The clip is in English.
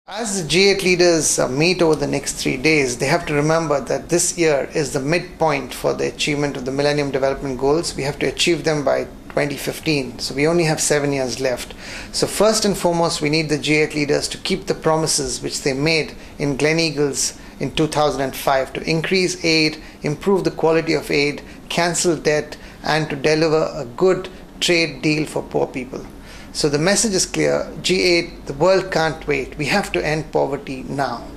As the G8 leaders meet over the next 3 days, they have to remember that this year is the midpoint for the achievement of the Millennium Development Goals. We have to achieve them by 2015. So we only have 7 years left. So first and foremost, we need the G8 leaders to keep the promises which they made in Gleneagles in 2005 to increase aid, improve the quality of aid, cancel debt, and to deliver a good trade deal for poor people. So the message is clear: G8, the world can't wait. We have to end poverty now.